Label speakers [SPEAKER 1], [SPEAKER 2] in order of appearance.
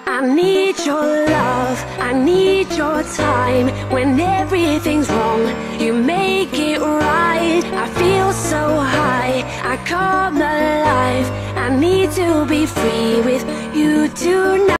[SPEAKER 1] I need your love, I need your time. When everything's wrong, you make it right. I feel so high, I come alive. I need to be free with you tonight.